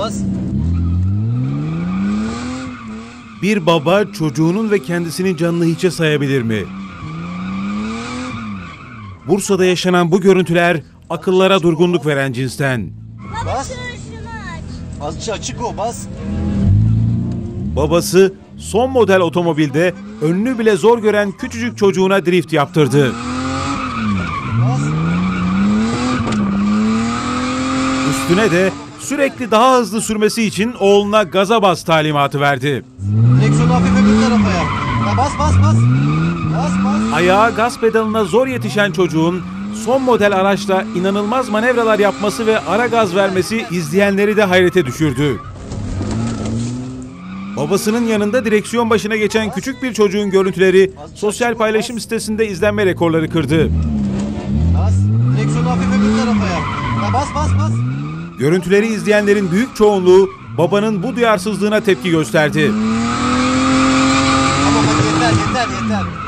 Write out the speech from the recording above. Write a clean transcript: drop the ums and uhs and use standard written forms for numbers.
bas. Bir baba çocuğunun ve kendisinin canını hiçe sayabilir mi? Bursa'da yaşanan bu görüntüler akıllara durgunluk veren cinsten. Bas. Azıcık açık o, bas. Babası son model otomobilde önünü bile zor gören küçücük çocuğuna drift yaptırdı. Bas. Üstüne de sürekli daha hızlı sürmesi için oğluna gaza bas talimatı verdi. Direksiyonu hafif öbür tarafa yap. Ya bas bas bas. Bas bas. Ayağı gaz pedalına zor yetişen çocuğun son model araçla inanılmaz manevralar yapması ve ara gaz vermesi izleyenleri de hayrete düşürdü. Babasının yanında direksiyon başına geçen küçük bir çocuğun görüntüleri sosyal paylaşım sitesinde izlenme rekorları kırdı. Bas. Direksiyonu hafif öbür tarafa yap. Ya bas bas bas. Görüntüleri izleyenlerin büyük çoğunluğu babanın bu duyarsızlığına tepki gösterdi. Tamam hadi yeter yeter yeter.